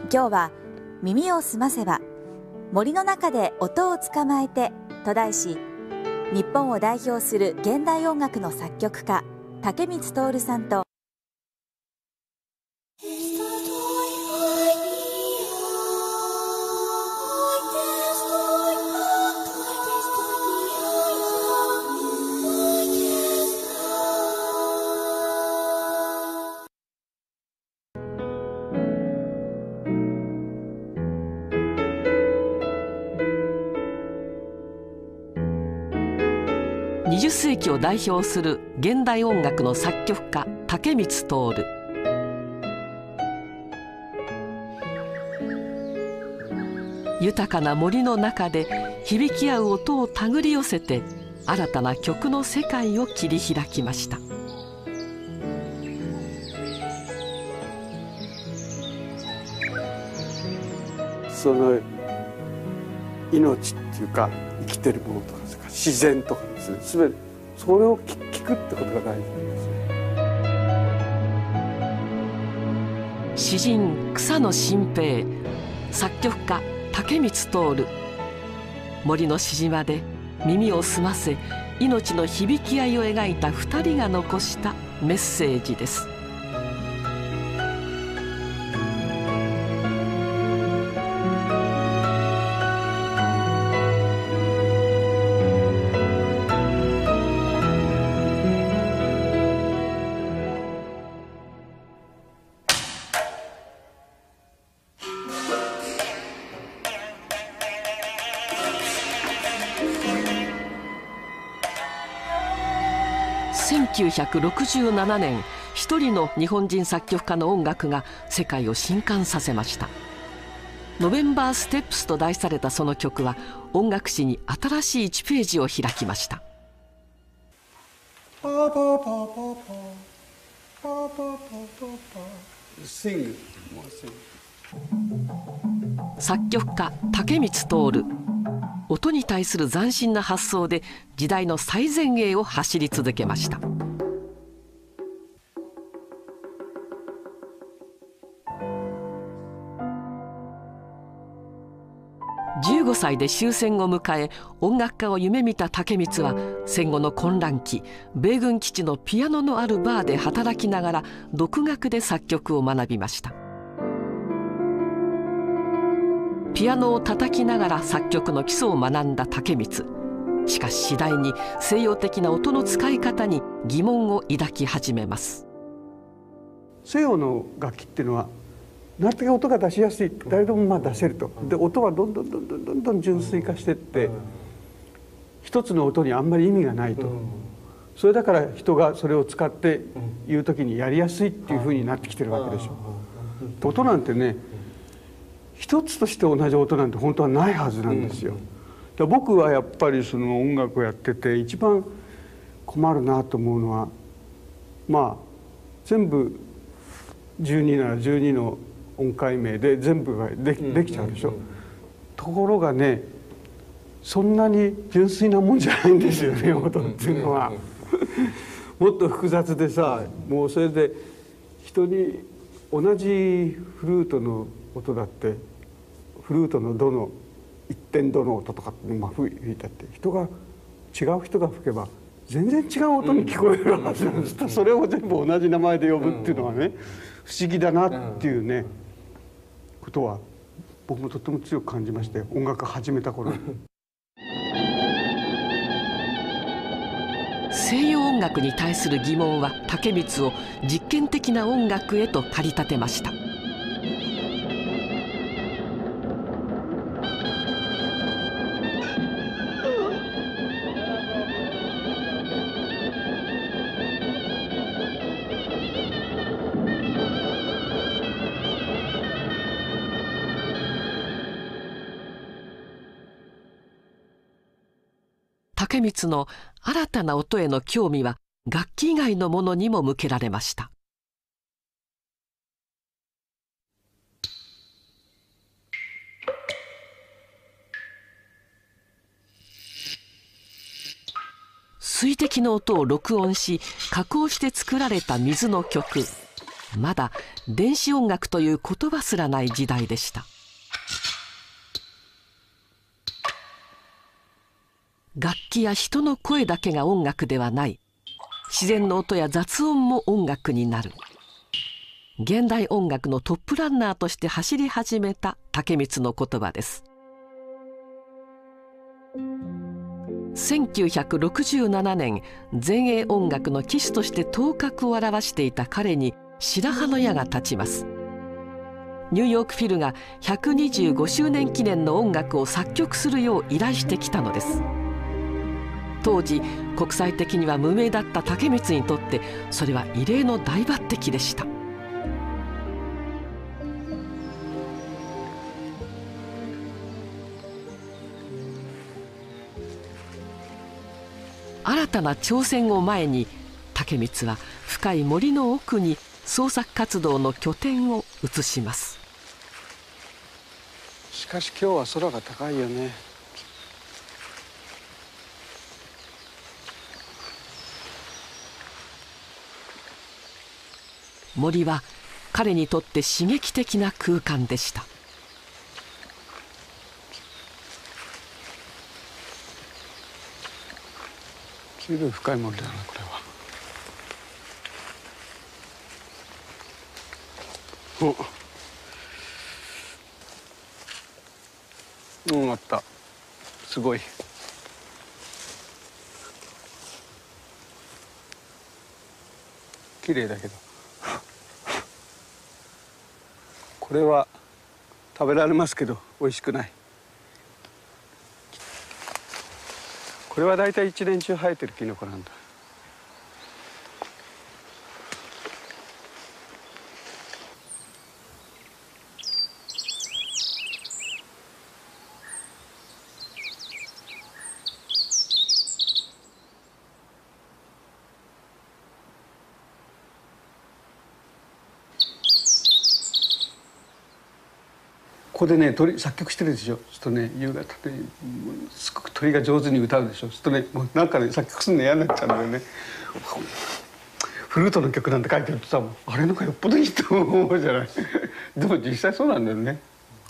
今日は耳をすませば森の中で音を捕まえてと題し、日本を代表する現代音楽の作曲家竹光徹さんと 20世紀を代表する現代音楽の作曲家竹光徹。豊かな森の中で響き合う音を手繰り寄せて新たな曲の世界を切り開きました。 その命っていうか生きてるものとか自然とかですね、全てそれを聞くってことが大事なんですよ。 詩人草野心平、作曲家竹光徹。森のしじまで耳を澄ませ命の響き合いを描いた2人が残したメッセージです。1967年、一人の日本人作曲家の音楽が世界を震撼させました。ノベンバーステップスと題されたその曲は音楽史に新しい1ページを開きました。作曲家竹光徹、音に対する斬新な発想で時代の最前衛を走り続けました。15歳で終戦を迎え音楽家を夢見た竹光は戦後の混乱期、米軍基地のピアノのあるバーで働きながら独学で作曲を学びました。ピアノを叩きながら作曲の基礎を学んだ竹光。しかし次第に西洋的な音の使い方に疑問を抱き始めます。 西洋の楽器っていうのはなるだけ音が出しやすい、誰でもまあ出せると。で音はどんどん純粋化していって一つの音にあんまり意味がないと。それだから人がそれを使って言う時にやりやすいっていうふうになってきてるわけでしょ。音なんてね、一つとして同じ音なんて本当はないはずなんですよ。僕はやっぱりその音楽をやってて一番困るなと思うのは、まあ全部12なら12の音階名で全部ができちゃうでしょ。ところがね、そんなに純粋なもんじゃないんですよね、音っていうのは。もっと複雑でさ、もうそれで人に同じフルートの音だってフルートのドの一点ドの音とかって吹いたって違う人が吹けば全然違う音に聞こえるはずなんです。それを全部同じ名前で呼ぶっていうのはね、不思議だなっていうねことは僕もとっても強く感じまして、音楽始めた頃に。 西洋音楽に対する疑問は竹光を実験的な音楽へと駆り立てました。竹光の新たな音への興味は楽器以外のものにも向けられました。水滴の音を録音し加工して作られた水の曲、 まだ電子音楽という言葉すらない時代でした。楽器や人の声だけが音楽ではない、自然の音や雑音も音楽になる。現代音楽のトップランナーとして走り始めた竹光の言葉です。1967年、前衛音楽の旗手として頭角を現していた彼に白羽の矢が立ちます。ニューヨークフィルが125周年記念の音楽を作曲するよう依頼してきたのです。当時国際的には無名だった竹光にとってそれは異例の大抜擢でした。新たな挑戦を前に竹光は深い森の奥に創作活動の拠点を移します。 しかし今日は空が高いよね。 森は彼にとって刺激的な空間でした。 随分深い森だなこれは。あった。すごい。綺麗だけど。これは食べられますけど美味しくない。これは大体一年中生えてるキノコなんだ。ここでね作曲してるでしょ。するとね夕方ですごく鳥が上手に歌うでしょ。するとねもうなんかね作曲するの嫌になっちゃうんだよね。フルートの曲なんて書いてるとさあれなんかよっぽどいいと思うじゃない。でも実際そうなんだよね。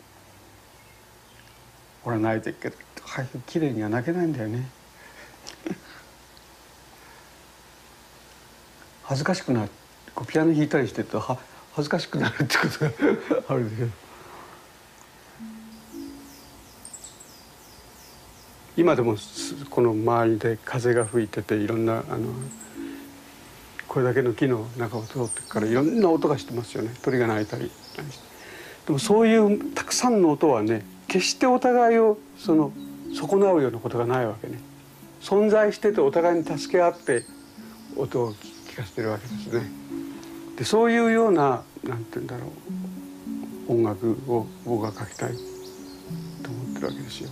俺は泣いてるけど綺麗には泣けないんだよね。恥ずかしくなる。ピアノ弾いたりしてると恥ずかしくなるってことがあるでしょ。今でもこの周りで風が吹いてていろんなこれだけの木の中を通ってからいろんな音がしてますよね。鳥が鳴いたり。でもそういうたくさんの音はね決してお互いを損なうようなことがないわけね。存在しててお互いに助け合って音を聞かせてるわけですね。でそういうようななんて言うんだろう音楽を僕が書きたいと思ってるわけですよ。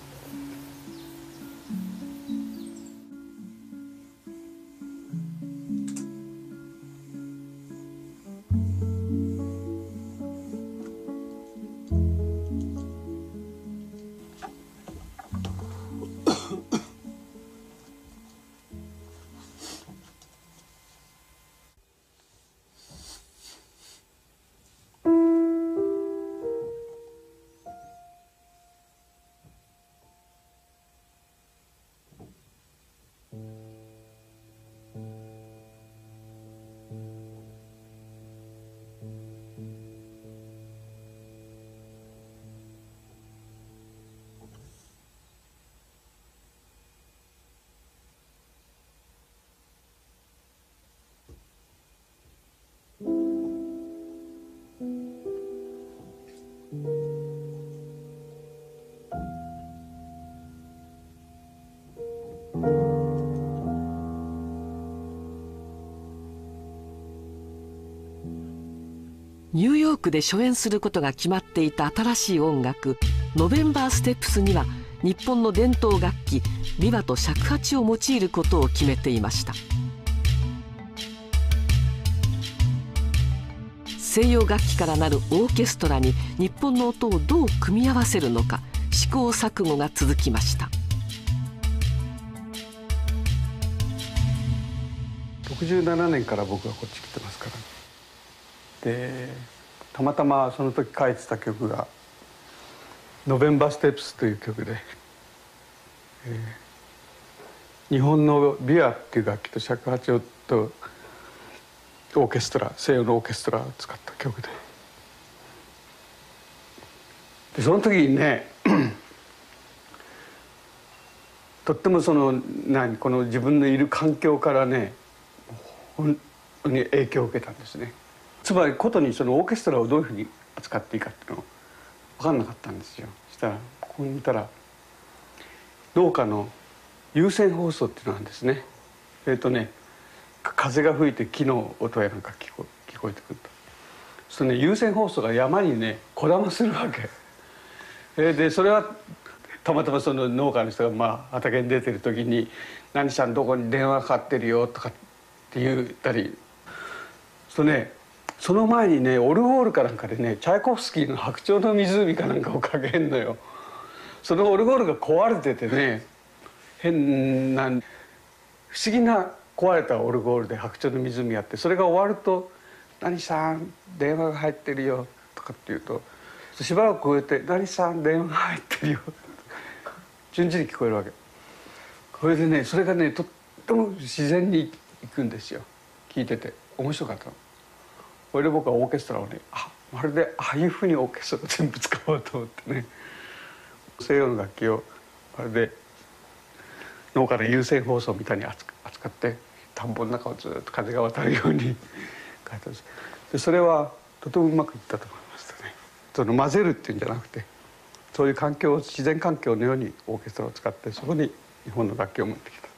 ニューヨークで初演することが決まっていた新しい音楽ノベンバーステップスには日本の伝統楽器琵琶と尺八を用いることを決めていました。西洋楽器からなるオーケストラに日本の音をどう組み合わせるのか試行錯誤が続きました。 67年から僕はこっち来てますから。 でたまたまその時書いてた曲が「ノベンバーステップス」という曲で、日本のビアっていう楽器と尺八とオーケストラ、西洋のオーケストラを使った曲で、その時にねとってもこの自分のいる環境からね本当に影響を受けたんですね。つまりことにそのオーケストラをどういうふうに扱っていいかっていうの分かんなかったんですよ。そしたらここに見たら農家の有線放送っていうのがあるんですね。風が吹いて木の音やなんか聞こえてくると、そのね有線放送が山にねこだまするわけ。でそれはたまたまその農家の人が畑に出てる時に「何さんどこに電話かかってるよ」とかって言ったり、その前にねオルゴールかなんかでねチャイコフスキーの「白鳥の湖」かなんかをかけんのよ。そのオルゴールが壊れててね、変な不思議な壊れたオルゴールで「白鳥の湖」やって、それが終わると「何さん電話が入ってるよ」とかって言うと、しばらくこうやって「何さん電話が入ってるよ」順々に聞こえるわけ。これでねそれがねとっても自然にいくんですよ。聞いてて面白かったの。これで僕はオーケストラをねまるでああいうふうにオーケストラを全部使おうと思ってね、西洋の楽器をまるで農家の有線放送みたいに扱って田んぼの中をずっと風が渡るように書いたんです。でそれはとてもうまくいったと思いましたね。混ぜるっていうんじゃなくて、そういう環境、自然環境のようにオーケストラを使ってそこに日本の楽器を持ってきた。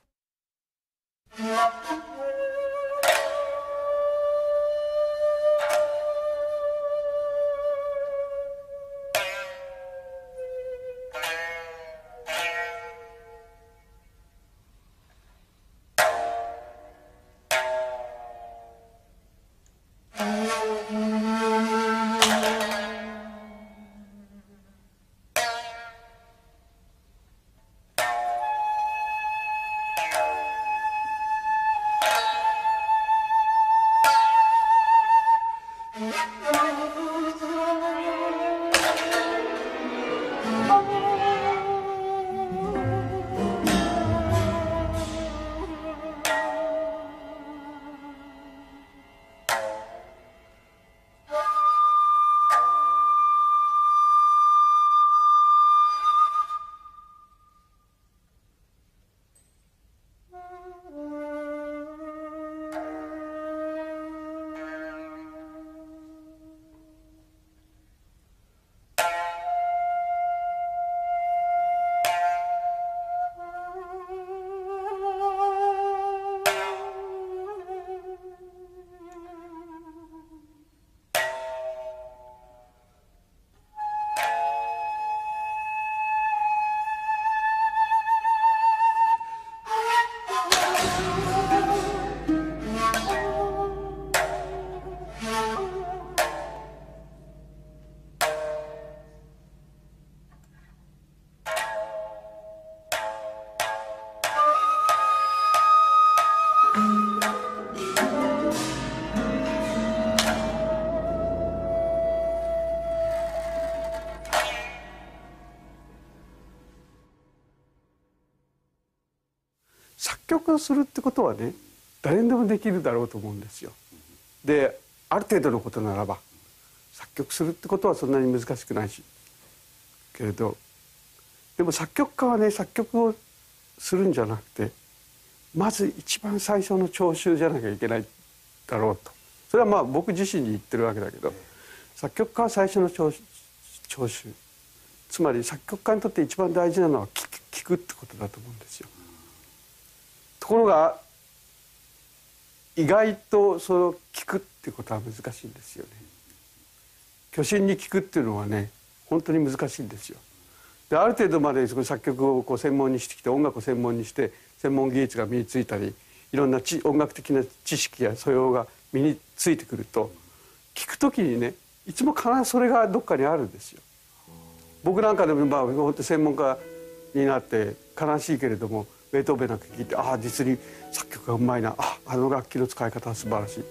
作曲をするってことはね誰にでもできるだろうと思うんですよ。である程度のことならば作曲するってことはそんなに難しくないしけれど、でも作曲家はね作曲をするんじゃなくてまず一番最初の聴衆じゃなきゃいけないだろうと。それは僕自身に言ってるわけだけど、作曲家は最初の聴衆、つまり作曲家にとって一番大事なのは聞くってことだと思うんですよ。ところが意外とその聞くっていうことは難しいんですよね。虚心に聞くっていうのはね本当に難しいんですよ。である程度までその作曲を専門にしてきて音楽を専門にして専門技術が身についたりいろんな音楽的な知識や素養が身についてくると聞くときにねいつも必ずそれがどっかにあるんですよ。僕なんかでも本当専門家になって悲しいけれどもベートーベンなんか聞いて実に作曲がうまいな、あの楽器の使い方は素晴らしい。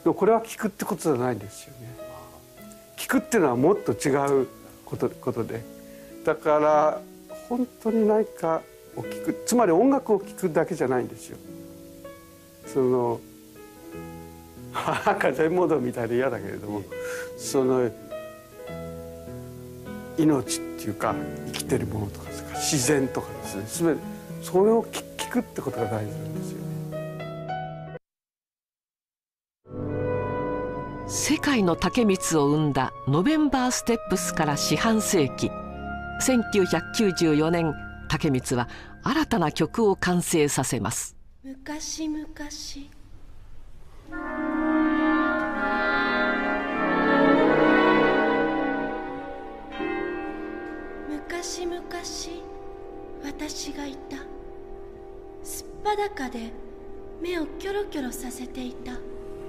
もこれは聞くってことじゃないんですよね。聞くっていうのはもっと違うことで、だから本当に何かを聞く、つまり音楽を聞くだけじゃないんですよ。そのなんか全モードみたいで嫌だけれども、その命っていうか生きてるものとか自然とかですね、全てそれを聞くってことが大事なんですよね。 世界の竹光を生んだノベンバーステップスから四半世紀、1994年竹光は新たな曲を完成させます。 昔々昔々私がいた。すっぱだかで目をキョロキョロさせていた。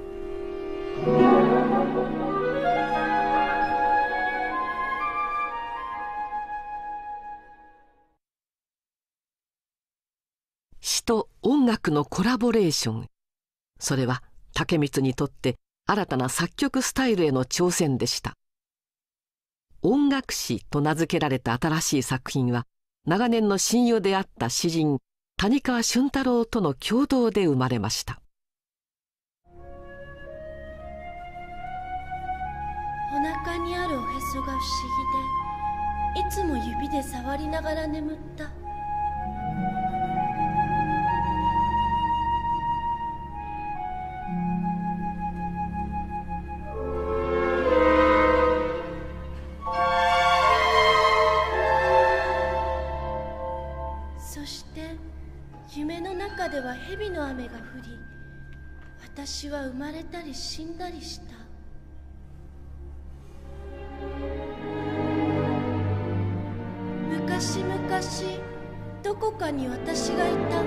詩と音楽のコラボレーション、それは竹光にとって新たな作曲スタイルへの挑戦でした。音楽詩と名付けられた新しい作品は、長年の親友であった詩人谷川俊太郎との共同で生まれました。 お腹にあるおへそが不思議で、いつも指で触りながら眠った。そして夢の中では蛇の雨が降り、私は生まれたり死んだりした。昔々どこかに私がいた。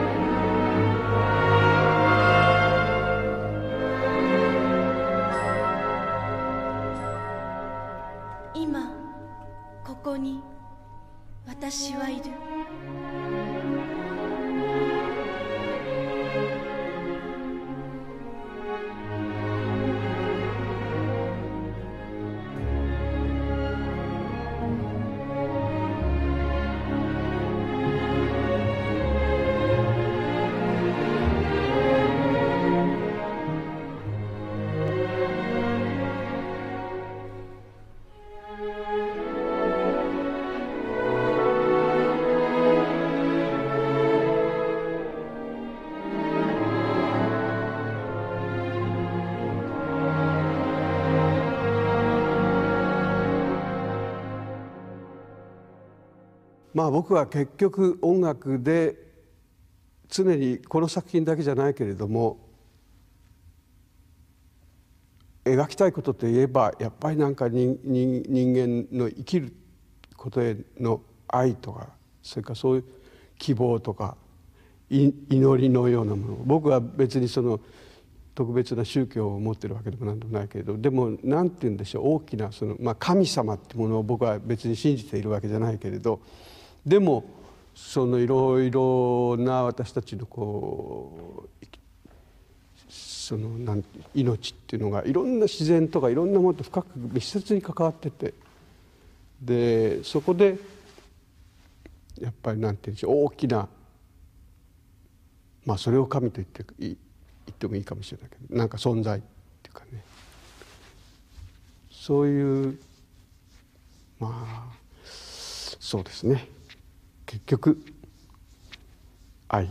今ここに私はいる。 まあ僕は結局音楽で常にこの作品だけじゃないけれども描きたいことといえばやっぱりなんか人間の生きることへの愛とか、それからそういう希望とか祈りのようなもの、僕は別にその特別な宗教を持ってるわけでもなんでもないけれど、でも何て言うんでしょう、大きなその、神様っていうものを僕は別に信じているわけじゃないけれど、でもそのいろいろな私たちのこうその命っていうのがいろんな自然とかいろんなものと深く密接に関わってて、でそこでやっぱりなんて言うんでしょう、大きな、それを神と言ってもいいかもしれないけど、なんか存在っていうかね、そういうそうですね、結局愛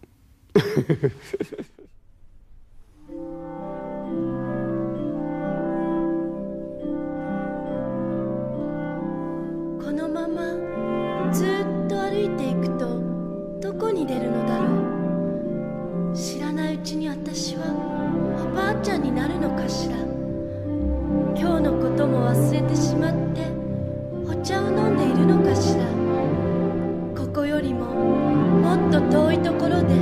このままずっと歩いていくとどこに出るのだろう。知らないうちに私はおばあちゃんになるのかしら。今日のことも忘れてしまってお茶を飲んでいるのかしら。ここよりももっと遠いところで。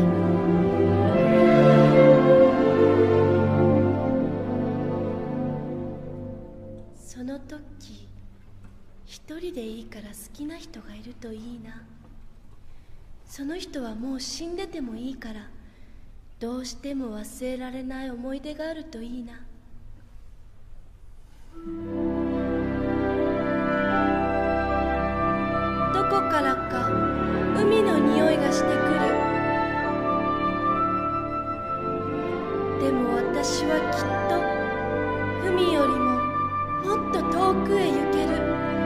その時一人でいいから好きな人がいるといいな。その人はもう死んでてもいいからどうしても忘れられない思い出があるといいな。どこからか海の匂いがしてくる。でも私はきっと海よりももっと遠くへ行ける。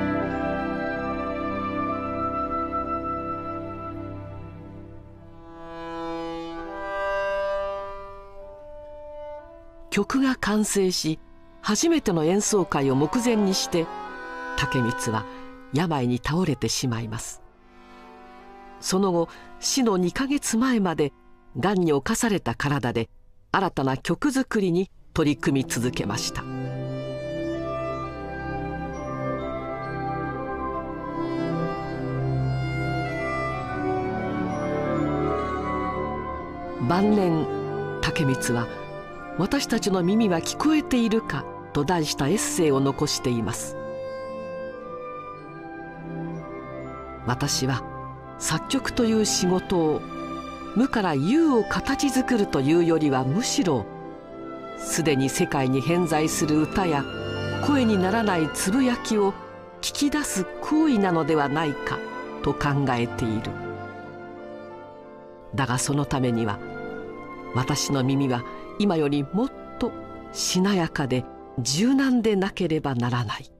曲が完成し、初めての演奏会を目前にして竹光は病に倒れてしまいます。その後、死の2ヶ月前までがんに侵された体で新たな曲作りに取り組み続けました。晩年、竹光は「私たちの耳は聞こえているか」と題したエッセイを残しています。私は作曲という仕事を無から有を形作るというよりは、むしろすでに世界に偏在する歌や声にならないつぶやきを聞き出す行為なのではないかと考えている。だがそのためには私の耳は今よりもっとしなやかで柔軟でなければならない。